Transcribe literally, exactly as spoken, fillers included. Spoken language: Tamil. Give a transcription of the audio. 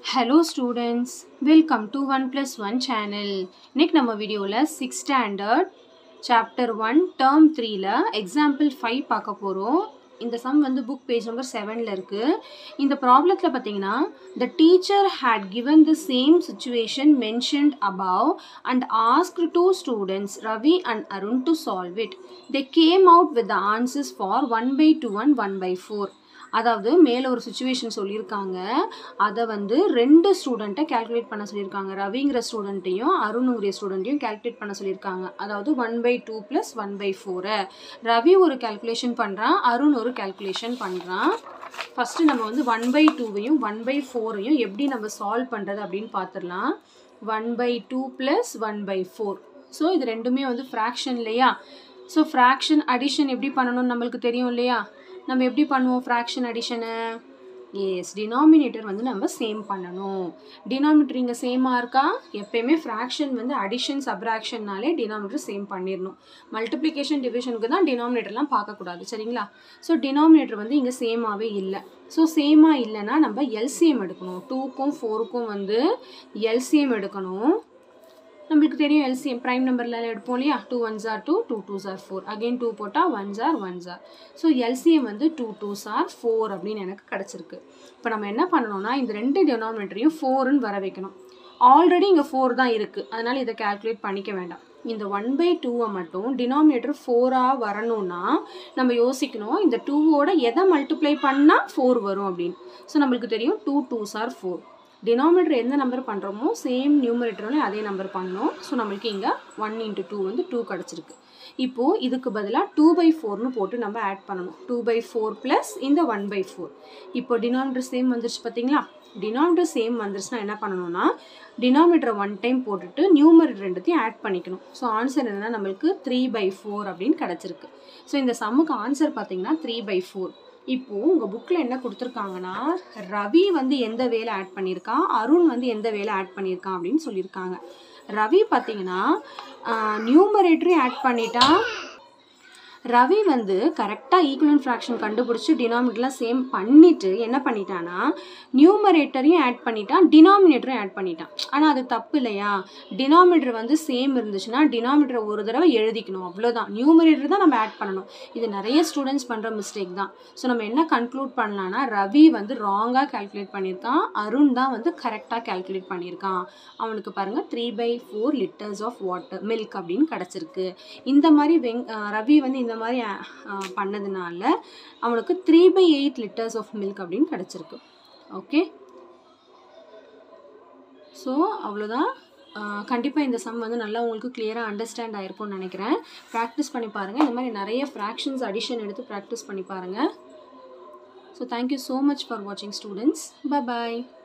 Hello students, welcome to one plus one channel. இன்னைக்கு நம்ம வீடியோல sixth standard chapter one term three ல example five பார்க்க போறோம். இந்த sum வந்து book page number seven ல இருக்கு. இந்த ப்ராப்ளத்துல பாத்தீங்கன்னா the teacher had given the same situation mentioned above and asked two students Ravi and Arun to solve it. They came out with the answers for one by two and one by four. அதாவது மேல ஒரு சிச்சுவேஷன் சொல்லியிருக்காங்க. அதை வந்து ரெண்டு ஸ்டூடெண்ட்டை கால்குலேட் பண்ண சொல்லியிருக்காங்க. ரவிங்கிற ஸ்டூடெண்ட்டையும் அருணுங்கிற ஸ்டூடெண்ட்டையும் கால்குலேட் பண்ண சொல்லியிருக்காங்க. அதாவது one by two plus one by ஃபோரை ரவி ஒரு கால்குலேஷன் பண்ணுறான், அருண் ஒரு கால்குலேஷன் பண்ணுறான். ஃபஸ்ட்டு நம்ம வந்து ஒன் பை டூவையும் ஒன் பை ஃபோரையும் எப்படி நம்ம சால்வ் பண்ணுறது அப்படின்னு பார்த்துடலாம். One by two plus one by four. So இது ரெண்டுமே வந்து ஃப்ராக்ஷன் இல்லையா? ஸோ ஃப்ராக்ஷன் அடிஷன் எப்படி பண்ணணும்னு நம்மளுக்கு தெரியும் இல்லையா? நம்ம எப்படி பண்ணுவோம் ஃப்ராக்ஷன் அடிஷனை? எஸ், டினாமினேட்டர் வந்து நம்ம சேம் பண்ணணும். டினாமினேட்டர் இங்கே சேமாக இருக்கா? எப்பயுமே ஃப்ராக்ஷன் வந்து அடிஷன் சப்ராக்ஷன்னாலே டினாமினேட்டர் சேம் பண்ணிடணும். மல்டிப்ளிகேஷன் டிவிஷனுக்கு தான் டினாமினேட்டர்லாம் பார்க்கக்கூடாது, சரிங்களா? ஸோ டினாமினேட்டர் வந்து இங்கே சேமாகவே இல்லை. ஸோ சேமாக இல்லைன்னா நம்ம எல்சிஎம் எடுக்கணும். டூக்கும் ஃபோருக்கும் வந்து எல்சிஎம் எடுக்கணும். நம்மளுக்கு தெரியும் எல்சிஎம் ப்ரைம் நம்பரில் எடுப்போம் இல்லையா? Two ones are two, two twos are four. Again two போட்டால் ones are ones are. So LCM வந்து டூ டூஸ் ஆர் ஃபோர் அப்படின்னு எனக்கு கிடச்சிருக்கு. இப்போ நம்ம என்ன பண்ணணும்னா இந்த ரெண்டு டினாமினேட்டரையும் ஃபோருன்னு வர வைக்கணும். ஆல்ரெடி இங்கே ஃபோர் தான் இருக்குது, அதனால் இதை கால்குலேட் பண்ணிக்க வேண்டாம். இந்த ஒன் பை டூவை மட்டும் டினாமினேட்டர் ஃபோராக வரணும்னா நம்ம யோசிக்கணும் இந்த டூவோட எதை மல்டிப்ளை பண்ணால் ஃபோர் வரும் அப்படின்னு. ஸோ நம்மளுக்கு தெரியும் two twos are four. Denominator எந்த நம்பர் பண்ணுறோமோ சேம் நியூமரேட்டர்னு அதே நம்பர் பண்ணணும். ஸோ நம்மளுக்கு இங்கே ஒன் இன்ட்டு டூ வந்து டூ கிடச்சிருக்கு. இப்போது இதுக்கு பதிலாக டூ பை ஃபோர்னு போட்டு நம்ம ஆட் பண்ணணும். டூ பை ஃபோர் ப்ளஸ் இந்த ஒன் பை ஃபோர். இப்போ டினாமினேட்டர் சேம் வந்துருச்சு பார்த்தீங்களா? டினாமினேட்டர் சேம் வந்துருச்சுன்னா என்ன பண்ணணும்னா டினாமினேட்டரை ஒன் டைம் போட்டுட்டு நியூமரேட்டர் ரெண்டுத்தையும் ஆட் பண்ணிக்கணும். ஸோ ஆன்சர் என்னென்னா நம்மளுக்கு த்ரீ பை ஃபோர் அப்படின்னு கிடச்சிருக்கு. ஸோ இந்த சம்முக்கு ஆன்சர் பார்த்தீங்கன்னா த்ரீ பை ஃபோர். இப்போது உங்கள் புக்கில் என்ன கொடுத்துருக்காங்கன்னா ரவி வந்து எந்த வேலை ஆட் பண்ணியிருக்கான், அருண் வந்து எந்த வேலை ஆட் பண்ணியிருக்கான் அப்படின்னு சொல்லியிருக்காங்க. ரவி பார்த்தீங்கன்னா நியூமரேட்டரையும் ஆட் பண்ணிட்டான். ரவி வந்து கரெக்டாக ஈக்குவலன்ட் ஃப்ராக்ஷன் கண்டுபிடிச்சி டினாமினேட்டர்லாம் சேம் பண்ணிவிட்டு என்ன பண்ணிட்டான்னா நியூமரேட்டரையும் ஆட் பண்ணிட்டான், டினாமினேட்டரையும் ஆட் பண்ணிட்டான். ஆனால் அது தப்பு இல்லையா? டினாமினேட்டர் வந்து சேம் இருந்துச்சுன்னா டினாமினேட்டரை ஒரு தடவை எழுதிக்கணும், அவ்வளோதான். நியூமரேட்டர் தான் நம்ம ஆட் பண்ணணும். இது நிறைய ஸ்டூடெண்ட்ஸ் பண்ணுற மிஸ்டேக் தான். ஸோ நம்ம என்ன கன்க்ளூட் பண்ணலான்னா ரவி வந்து ராங்காக கால்குலேட் பண்ணியிருக்கான், அருண் தான் வந்து கரெக்டாக கால்குலேட் பண்ணியிருக்கான். அவனுக்கு பாருங்கள் three by four litres of water milk அப்படின்னு கிடச்சிருக்கு. இந்த மாதிரி வெங் ரவி வந்து இந்த மாதிரி பண்ணதுனால அவனுக்கு three by eight litres of milk அப்படின்னு கிடச்சிருக்கு. ஓகே, ஸோ அவ்வளோதான். கண்டிப்பாக இந்த சம் வந்து நல்லா உங்களுக்கு கிளியராக அண்டர்ஸ்டாண்ட் ஆகிருக்கும்னு நினைக்கிறேன். ப்ராக்டிஸ் பண்ணி பாருங்கள். இந்த மாதிரி நிறைய ஃப்ராக்ஷன்ஸ் அடிஷன் எடுத்து ப்ராக்டிஸ் பண்ணி பாருங்கள். So thank you so much for வாட்சிங் ஸ்டூடெண்ட்ஸ். பை பாய்.